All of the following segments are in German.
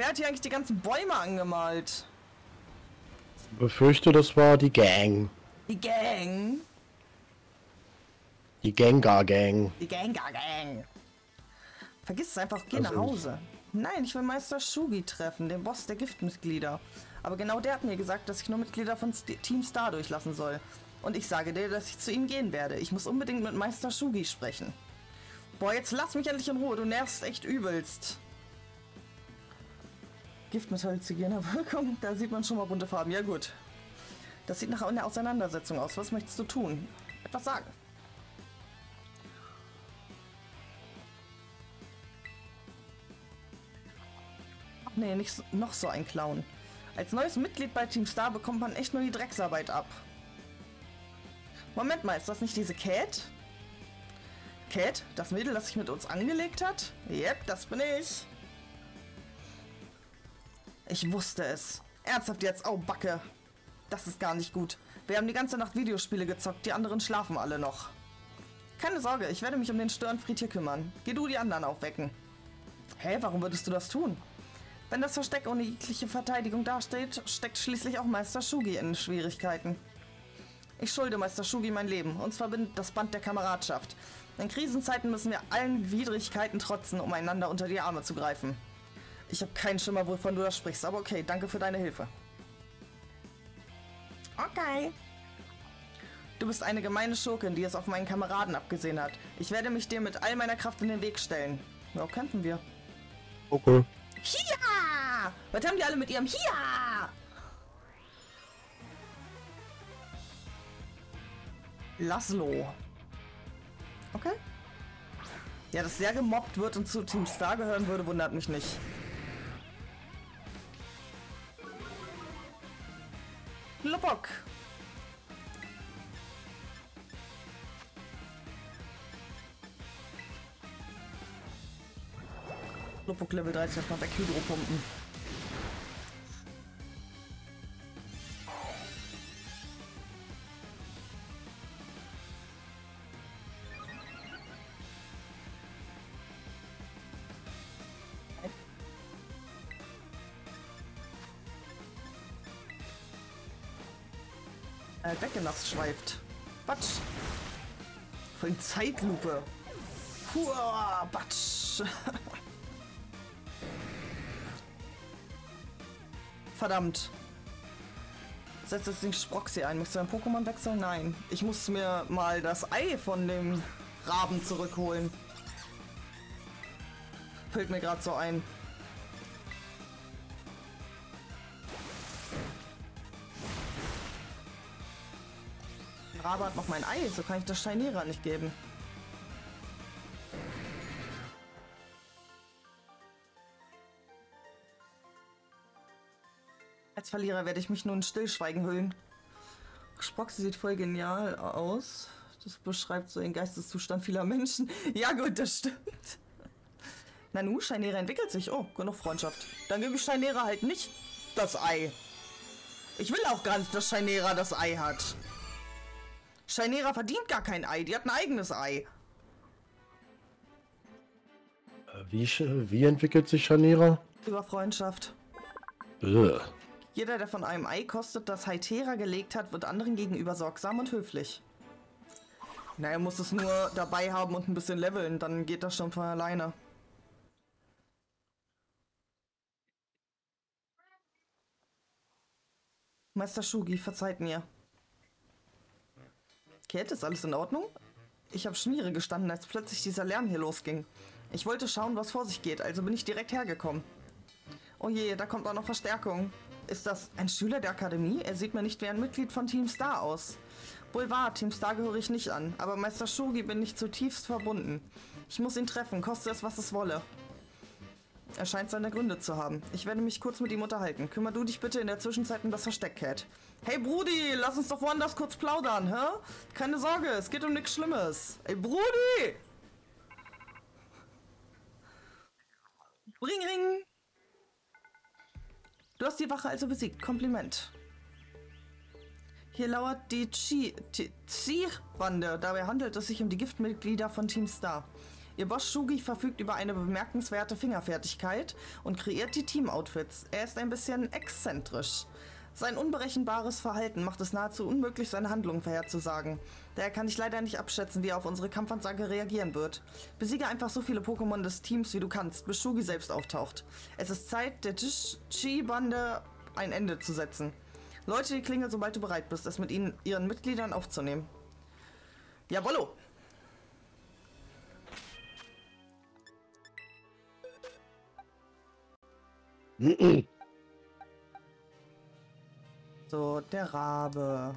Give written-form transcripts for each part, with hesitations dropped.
Wer hat hier eigentlich die ganzen Bäume angemalt? Ich befürchte, das war die Gang. Die Gang? Die Gengar-Gang. Die Gengar-Gang. Vergiss es einfach, geh Also nach Hause. Nein, ich will Meister Shugi treffen, den Boss der Giftmitglieder. Aber genau der hat mir gesagt, dass ich nur Mitglieder von Team Star durchlassen soll. Und ich sage dir, dass ich zu ihm gehen werde. Ich muss unbedingt mit Meister Shugi sprechen. Boah, jetzt lass mich endlich in Ruhe, du nervst echt übelst. Gift mit halluzinogender Wirkung, da sieht man schon mal bunte Farben. Ja gut. Das sieht nach einer Auseinandersetzung aus. Was möchtest du tun? Etwas sagen. Ach nee, nicht noch so ein Clown. Als neues Mitglied bei Team Star bekommt man echt nur die Drecksarbeit ab. Moment mal, ist das nicht diese Cat? Cat, das Mädel, das sich mit uns angelegt hat? Yep, das bin ich. Ich wusste es. Ernsthaft jetzt? Oh, Backe. Das ist gar nicht gut. Wir haben die ganze Nacht Videospiele gezockt, die anderen schlafen alle noch. Keine Sorge, ich werde mich um den Störenfried hier kümmern. Geh du die anderen aufwecken. Hä, warum würdest du das tun? Wenn das Versteck ohne jegliche Verteidigung dasteht, steckt schließlich auch Meister Shugi in Schwierigkeiten. Ich schulde Meister Shugi mein Leben. Uns verbindet das Band der Kameradschaft. In Krisenzeiten müssen wir allen Widrigkeiten trotzen, um einander unter die Arme zu greifen. Ich habe keinen Schimmer, wovon du da sprichst, aber okay, danke für deine Hilfe. Okay. Du bist eine gemeine Schurkin, die es auf meinen Kameraden abgesehen hat. Ich werde mich dir mit all meiner Kraft in den Weg stellen. Ja, kämpfen wir. Okay. Hia! Was haben die alle mit ihrem Hia? Laszlo. Okay. Ja, dass der gemobbt wird und zu Team Star gehören würde, wundert mich nicht. Lopok. Lopok Level 13 mal weg Hydropumpen. Weggenasst schweift. Batsch. Voll Zeitlupe. Huah, Batsch. Verdammt. Setz jetzt den Sproxy ein. Möchtest du dein Pokémon wechseln? Nein. Ich muss mir mal das Ei von dem Raben zurückholen. Fällt mir gerade so ein. Der Rabe hat noch mein Ei, so kann ich das Scheinera nicht geben. Als Verlierer werde ich mich nun in Stillschweigen hüllen. Sproxy sieht voll genial aus. Das beschreibt so den Geisteszustand vieler Menschen. Ja gut, das stimmt. Nanu, Scheinera entwickelt sich. Oh, genug Freundschaft. Dann gebe ich Scheinera halt nicht das Ei. Ich will auch gar nicht, dass Scheinera das Ei hat. Scheinera verdient gar kein Ei. Die hat ein eigenes Ei. Wie entwickelt sich Scheinera? Über Freundschaft. Jeder, der von einem Ei kostet, das Hytera gelegt hat, wird anderen gegenüber sorgsam und höflich. Na, er muss es nur dabei haben und ein bisschen leveln, dann geht das schon von alleine. Meister Shugi, verzeiht mir. Kate, ist alles in Ordnung? Ich habe Schmiere gestanden, als plötzlich dieser Lärm hier losging. Ich wollte schauen, was vor sich geht, also bin ich direkt hergekommen. Oh je, da kommt auch noch Verstärkung. Ist das ein Schüler der Akademie? Er sieht mir nicht wie ein Mitglied von Team Star aus. Wohl wahr, Team Star gehöre ich nicht an, aber Meister Shugi bin ich zutiefst verbunden. Ich muss ihn treffen, koste es, was es wolle. Er scheint seine Gründe zu haben. Ich werde mich kurz mit ihm unterhalten. Kümmer du dich bitte in der Zwischenzeit um das Versteck, Cat. Hey Brudi, lass uns doch woanders kurz plaudern, hä? Keine Sorge, es geht um nichts Schlimmes. Ey Brudi! Ring, ring! Du hast die Wache also besiegt. Kompliment. Hier lauert die Chi-Bande. Dabei handelt es sich um die Giftmitglieder von Team Star. Ihr Boss Shugi verfügt über eine bemerkenswerte Fingerfertigkeit und kreiert die Team-Outfits. Er ist ein bisschen exzentrisch. Sein unberechenbares Verhalten macht es nahezu unmöglich, seine Handlungen vorherzusagen. Daher kann ich leider nicht abschätzen, wie er auf unsere Kampfansage reagieren wird. Besiege einfach so viele Pokémon des Teams, wie du kannst, bis Shugi selbst auftaucht. Es ist Zeit, der Chi-Bande ein Ende zu setzen. Läute die Klingel, sobald du bereit bist, es mit ihren Mitgliedern aufzunehmen. Jawollo! So, der Rabe.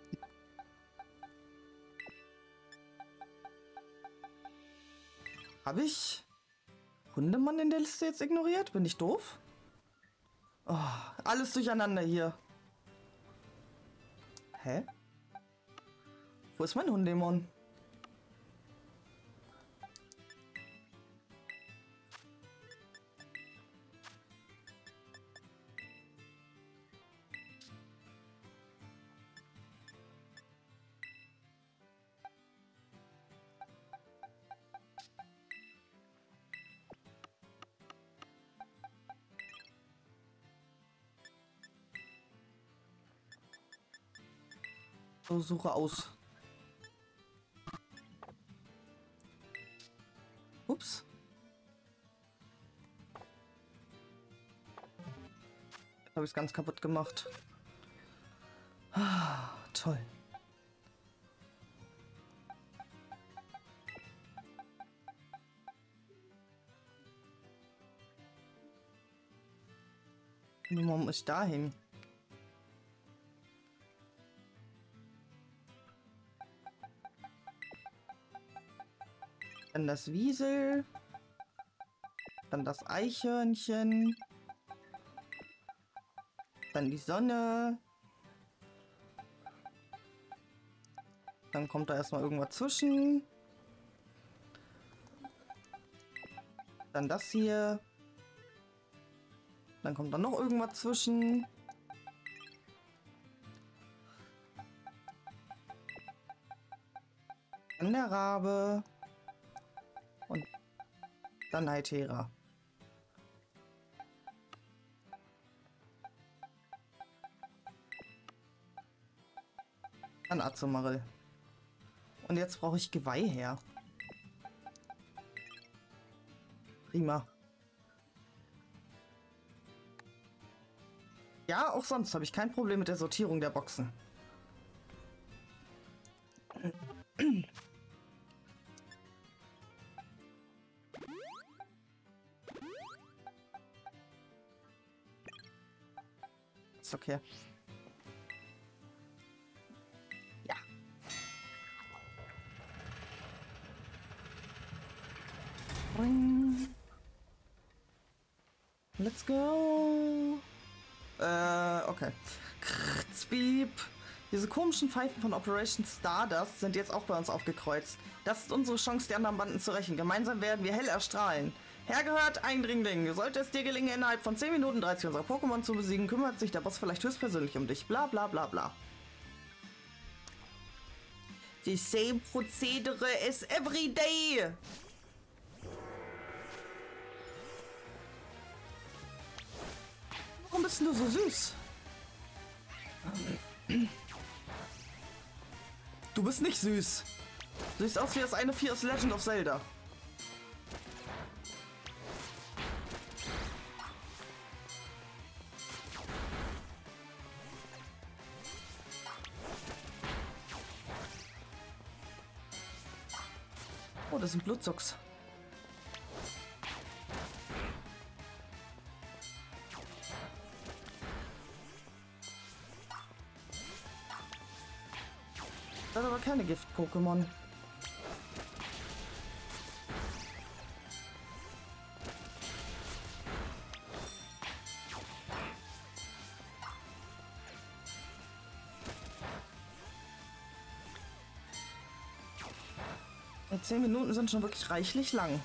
Habe ich Hundemann in der Liste jetzt ignoriert? Bin ich doof? Oh, alles durcheinander hier. Hä? Wo ist mein Hundemon? So, suche aus. Ups. Jetzt habe ich es ganz kaputt gemacht. Ah, toll. Warum muss ich da hin? Dann das Wiesel. Dann das Eichhörnchen. Dann die Sonne. Dann kommt da erstmal irgendwas zwischen. Dann das hier. Dann kommt da noch irgendwas zwischen. Dann der Rabe. Und dann Hytera. Dann Azumarill. Und jetzt brauche ich Geweih her. Prima. Ja, auch sonst habe ich kein Problem mit der Sortierung der Boxen. Ist okay. Ja. Boing. Let's go. Okay. Kritzbieb. Diese komischen Pfeifen von Operation Stardust sind jetzt auch bei uns aufgekreuzt. Das ist unsere Chance, die anderen Banden zu rächen. Gemeinsam werden wir hell erstrahlen. Hergehört, Eindringling. Sollte es dir gelingen, innerhalb von 10 Minuten 30 unserer Pokémon zu besiegen, kümmert sich der Boss vielleicht höchstpersönlich um dich. Bla bla bla bla. The same procedure as every day. Warum bist du so süß? Du bist nicht süß. Du siehst aus wie das eine Vieh aus Legend of Zelda. Oh, das sind Blutzucks. Das sind aber keine Gift-Pokémon. Ja, 10 Minuten sind schon wirklich reichlich lang.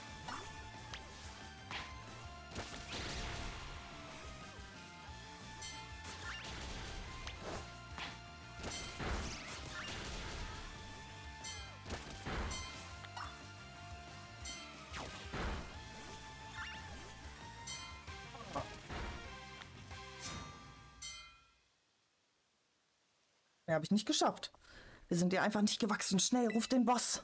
Ja, habe ich nicht geschafft. Wir sind dir einfach nicht gewachsen. Schnell, ruf den Boss.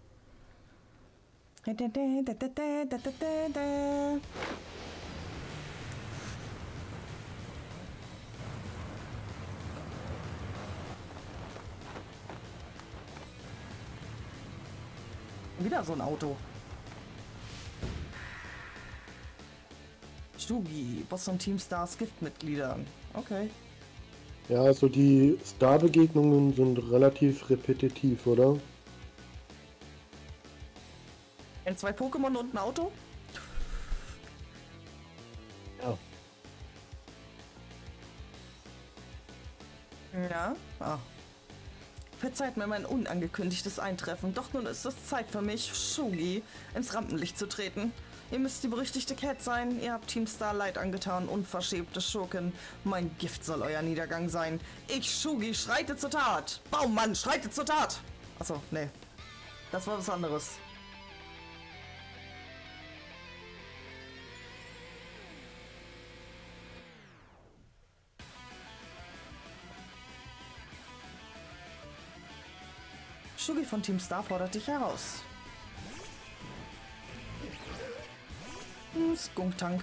Wieder so ein Auto. Stugi, Boss und Team Stars Giftmitglieder. Okay. Ja, also die Star-Begegnungen sind relativ repetitiv, oder? Ein, zwei Pokémon und ein Auto? Ja. Ja. Ah. Verzeiht mir mein unangekündigtes Eintreffen, doch nun ist es Zeit für mich, Shugi, ins Rampenlicht zu treten. Ihr müsst die berüchtigte Cat sein, ihr habt Team Star Leid angetan, unverschämte Schurken. Mein Gift soll euer Niedergang sein. Ich, Shugi, schreite zur Tat! Baummann, schreite zur Tat! Achso, nee. Das war was anderes. Shugi von Team Star fordert dich heraus. Skunktank.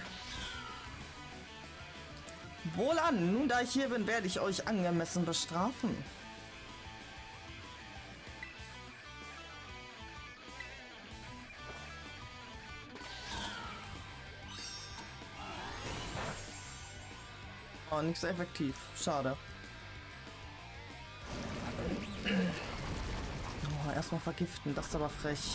Wohlan, nun da ich hier bin, werde ich euch angemessen bestrafen. Oh, nicht so effektiv. Schade. Oh, erstmal vergiften, das ist aber frech.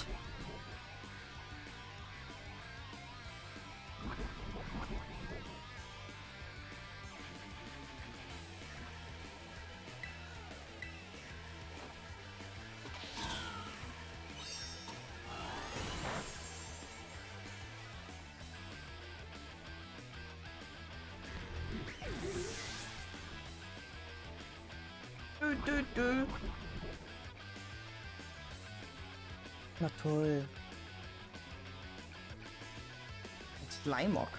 Na toll. Slimog.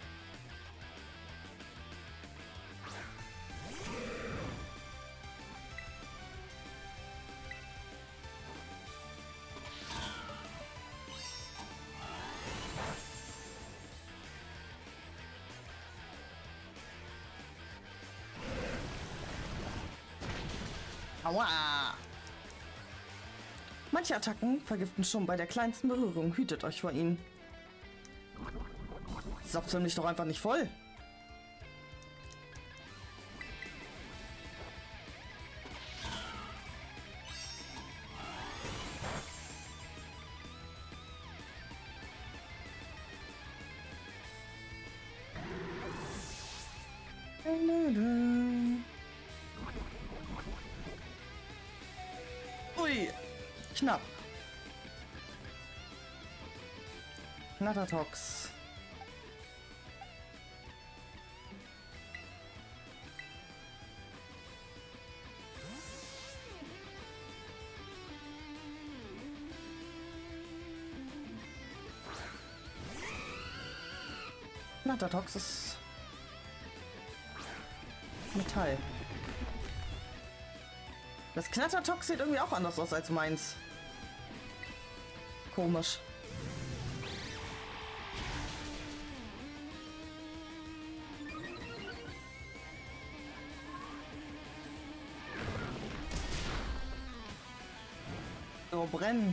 Aua! Manche Attacken vergiften schon bei der kleinsten Berührung. Hütet euch vor ihnen. Sapsel mich doch einfach nicht voll. Ui, knapp. Knattertox. Knattertox ist Metall. Das Knattertox sieht irgendwie auch anders aus als meins. Komisch. So, brennen.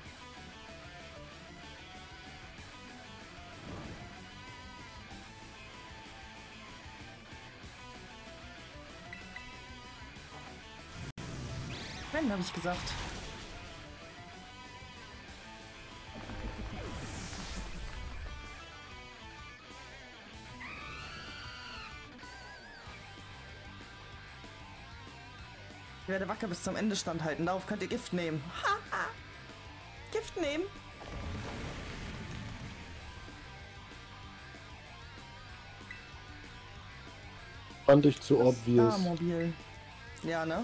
Brennen, habe ich gesagt. Ich werde wacker bis zum Ende standhalten. Darauf könnt ihr Gift nehmen. Haha. Gift nehmen. Fand ich zu obvious. Mobil. Ja, ne?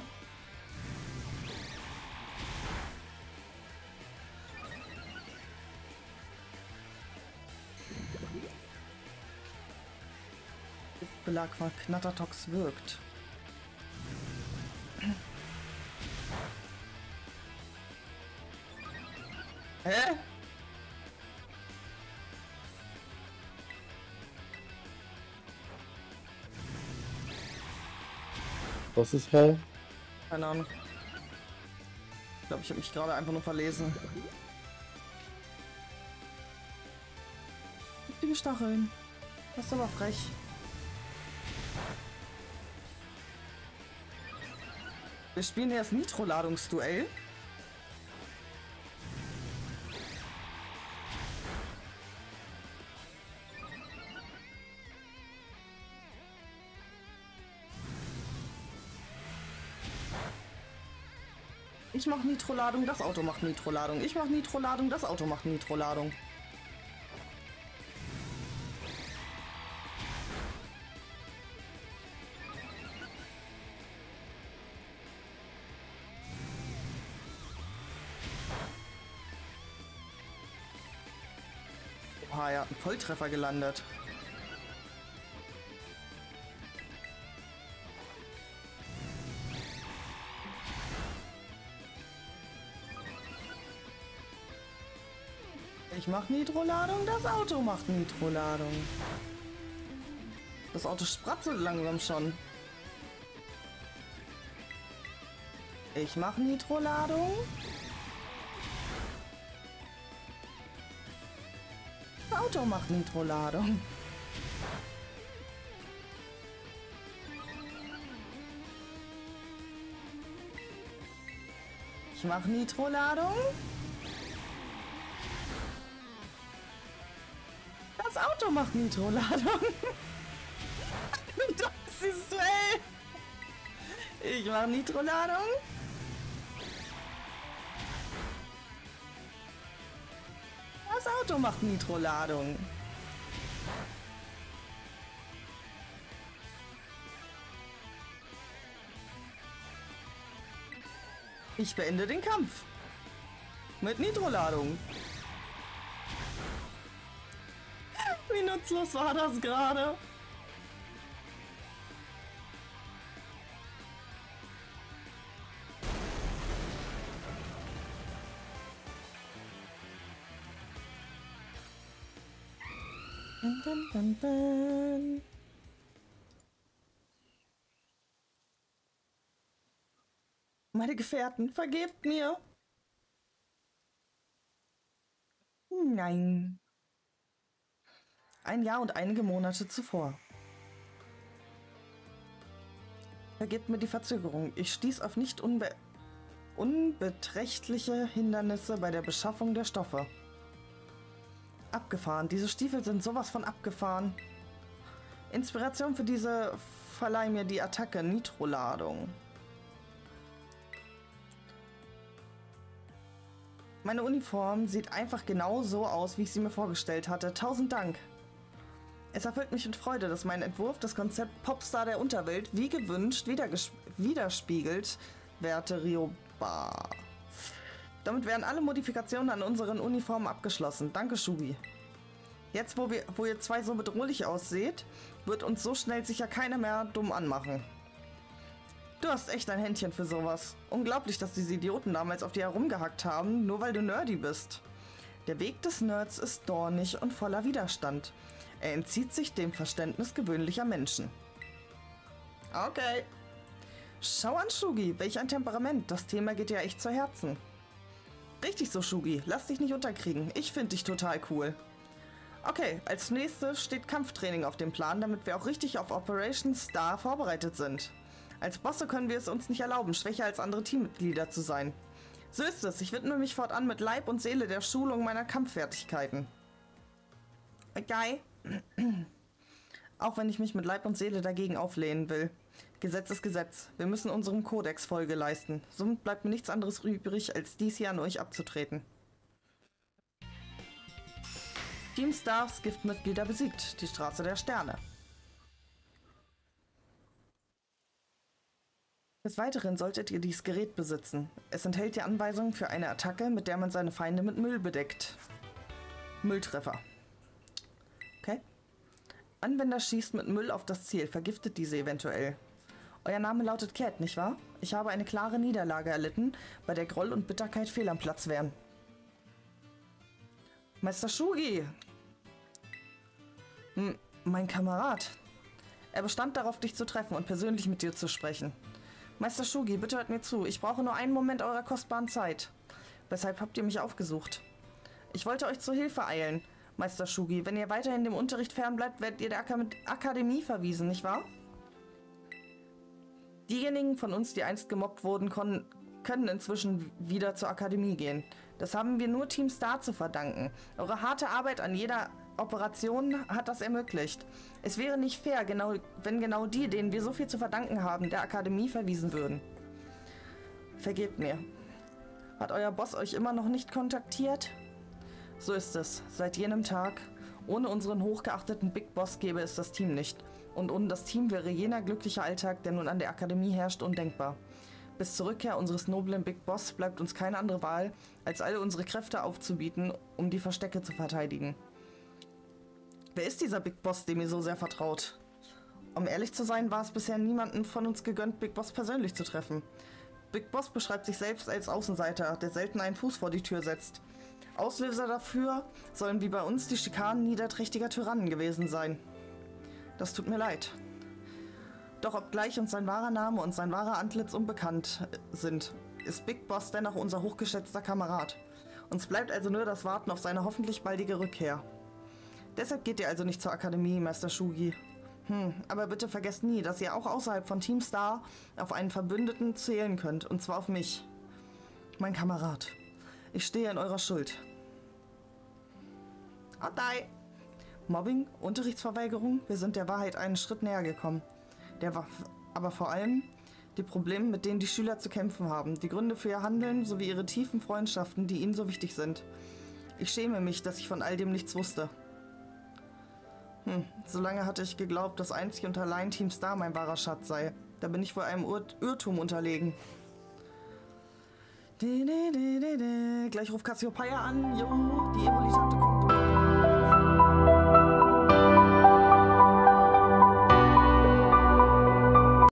Giftbelag von Knattertox wirkt. Hä? Was ist hell? Keine Ahnung. Ich glaube, ich habe mich gerade einfach nur verlesen. Die Stacheln. Das ist aber frech. Wir spielen hier das Nitro-Ladungsduell. Ich mache Nitro-Ladung, das Auto macht Nitro-Ladung. Ich mache Nitro-Ladung, das Auto macht Nitro-Ladung. Ah, er hat einen Volltreffer gelandet. Ich mache Nitro-Ladung, das Auto macht Nitro-Ladung. Das Auto spratzelt langsam schon. Ich mache Nitro-Ladung. Das Auto macht Nitro-Ladung. Ich mache Nitro-Ladung. Das Auto macht Nitro-Ladung. Das ist Duell. Ich mache Nitro-Ladung. Das Auto macht Nitro-Ladung. Ich beende den Kampf. Mit Nitro-Ladung. Wie nutzlos war das gerade? Dun, dun, dun, dun. Meine Gefährten, vergebt mir. Nein. Ein Jahr und einige Monate zuvor. Vergebt mir die Verzögerung. Ich stieß auf nicht unbeträchtliche Hindernisse bei der Beschaffung der Stoffe. Abgefahren. Diese Stiefel sind sowas von abgefahren. Inspiration für diese verleih mir die Attacke Nitro-Ladung. Meine Uniform sieht einfach genau so aus, wie ich sie mir vorgestellt hatte. 1000 Dank. Es erfüllt mich mit Freude, dass mein Entwurf das Konzept Popstar der Unterwelt wie gewünscht widerspiegelt, werte Ryoba. Damit werden alle Modifikationen an unseren Uniformen abgeschlossen. Danke, Shubi. Jetzt, wo ihr zwei so bedrohlich ausseht, wird uns so schnell sicher keiner mehr dumm anmachen. Du hast echt ein Händchen für sowas. Unglaublich, dass diese Idioten damals auf dir herumgehackt haben, nur weil du nerdy bist. Der Weg des Nerds ist dornig und voller Widerstand. Er entzieht sich dem Verständnis gewöhnlicher Menschen. Okay. Schau an, Shugi, welch ein Temperament. Das Thema geht dir echt zu Herzen. Richtig so, Shugi. Lass dich nicht unterkriegen. Ich finde dich total cool. Okay, als nächstes steht Kampftraining auf dem Plan, damit wir auch richtig auf Operation Star vorbereitet sind. Als Bosse können wir es uns nicht erlauben, schwächer als andere Teammitglieder zu sein. So ist es. Ich widme mich fortan mit Leib und Seele der Schulung meiner Kampffertigkeiten. Okay. Auch wenn ich mich mit Leib und Seele dagegen auflehnen will. Gesetz ist Gesetz. Wir müssen unserem Kodex Folge leisten. Somit bleibt mir nichts anderes übrig, als dies hier an euch abzutreten. Team Stars Giftmitglieder besiegt. Die Straße der Sterne. Des Weiteren solltet ihr dieses Gerät besitzen. Es enthält die Anweisungen für eine Attacke, mit der man seine Feinde mit Müll bedeckt. Mülltreffer. Okay. Anwender schießt mit Müll auf das Ziel, vergiftet diese eventuell. Euer Name lautet Cat, nicht wahr? Ich habe eine klare Niederlage erlitten, bei der Groll und Bitterkeit fehl am Platz wären. Meister Shugi! Mein Kamerad. Er bestand darauf, dich zu treffen und persönlich mit dir zu sprechen. Meister Shugi, bitte hört mir zu. Ich brauche nur einen Moment eurer kostbaren Zeit. Weshalb habt ihr mich aufgesucht? Ich wollte euch zur Hilfe eilen, Meister Shugi. Wenn ihr weiterhin dem Unterricht fernbleibt, werdet ihr der Akademie verwiesen, nicht wahr? Diejenigen von uns, die einst gemobbt wurden, können inzwischen wieder zur Akademie gehen. Das haben wir nur Team Star zu verdanken. Eure harte Arbeit an jeder Operation hat das ermöglicht. Es wäre nicht fair, wenn genau die, denen wir so viel zu verdanken haben, der Akademie verwiesen würden. Vergebt mir. Hat euer Boss euch immer noch nicht kontaktiert? So ist es. Seit jenem Tag. Ohne unseren hochgeachteten Big Boss gäbe es das Team nicht. Und ohne das Team wäre jener glückliche Alltag, der nun an der Akademie herrscht, undenkbar. Bis zur Rückkehr unseres noblen Big Boss bleibt uns keine andere Wahl, als all unsere Kräfte aufzubieten, um die Verstecke zu verteidigen. Wer ist dieser Big Boss, dem ihr so sehr vertraut? Um ehrlich zu sein, war es bisher niemandem von uns gegönnt, Big Boss persönlich zu treffen. Big Boss beschreibt sich selbst als Außenseiter, der selten einen Fuß vor die Tür setzt. Auslöser dafür sollen wie bei uns die Schikanen niederträchtiger Tyrannen gewesen sein. Das tut mir leid. Doch obgleich uns sein wahrer Name und sein wahrer Antlitz unbekannt sind, ist Big Boss dennoch unser hochgeschätzter Kamerad. Uns bleibt also nur das Warten auf seine hoffentlich baldige Rückkehr. Deshalb geht ihr also nicht zur Akademie, Meister Shugi. Aber bitte vergesst nie, dass ihr auch außerhalb von Team Star auf einen Verbündeten zählen könnt, und zwar auf mich. Mein Kamerad. Ich stehe in eurer Schuld. Adai! Mobbing, Unterrichtsverweigerung, wir sind der Wahrheit einen Schritt näher gekommen. Aber vor allem die Probleme, mit denen die Schüler zu kämpfen haben, die Gründe für ihr Handeln sowie ihre tiefen Freundschaften, die ihnen so wichtig sind. Ich schäme mich, dass ich von all dem nichts wusste. Solange hatte ich geglaubt, dass einzig und allein Team Star mein wahrer Schatz sei. Da bin ich wohl einem Irrtum unterlegen. Gleich ruft Cassiopeia an. Jo, die Evolitante kommt.